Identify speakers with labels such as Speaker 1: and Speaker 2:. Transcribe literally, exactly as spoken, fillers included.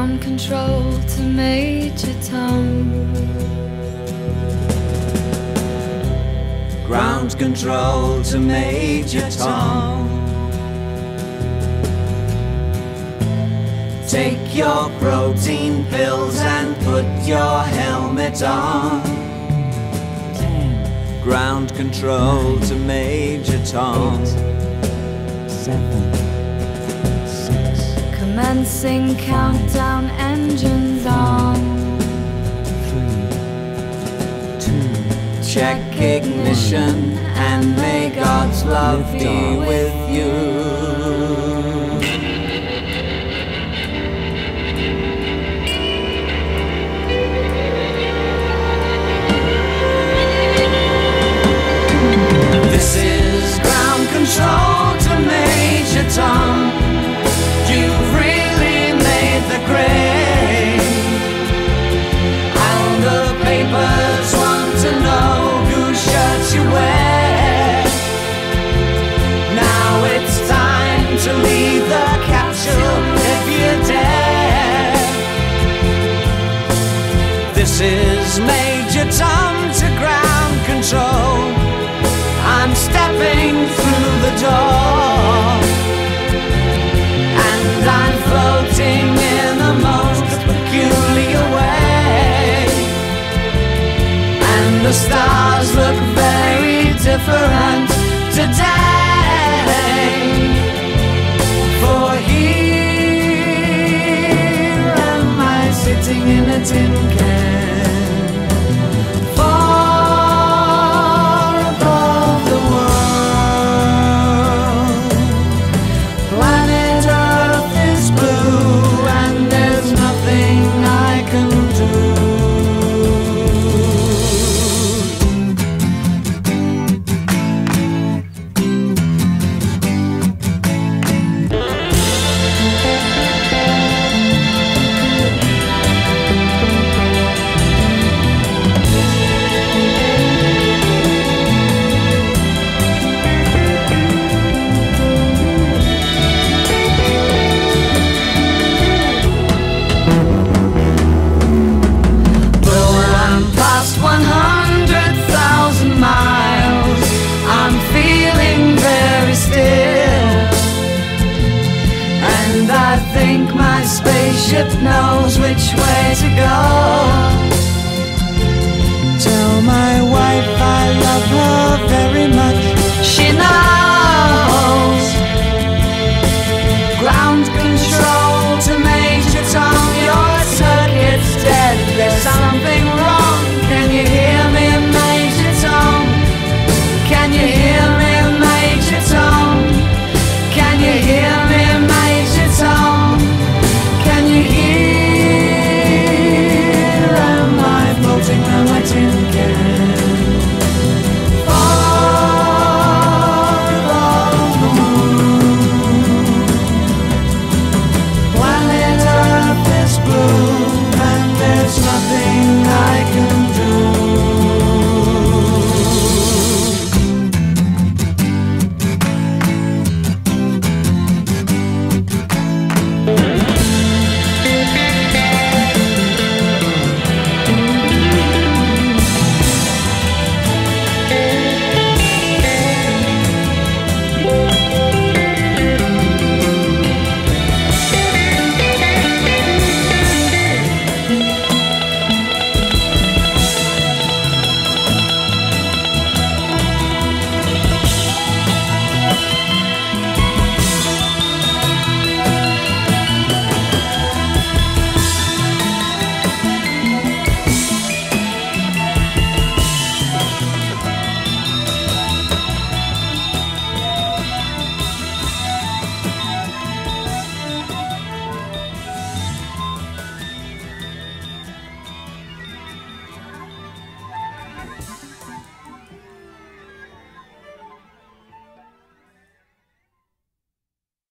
Speaker 1: Ground control to Major Tom.
Speaker 2: Ground control to Major Tom. Take your protein pills and put your helmet on.
Speaker 3: Ten,
Speaker 2: Ground control
Speaker 3: nine,
Speaker 2: to Major Tom.
Speaker 3: eight, seven, six,
Speaker 1: Commencing countdown, engines on.
Speaker 3: three, two,
Speaker 2: Check ignition and may God's love be with you. This is ground control to Major Tom. You've really made the grade, and the papers want to know whose shirt you wear. Now it's time to leave the capsule if you dare. This is Major Tom to ground control. I'm stepping through the door, and I'm floating in the most peculiar way, and the stars look very different today. For here am I sitting in a tin can. Spaceship knows which way to go. Tell my wife I love her.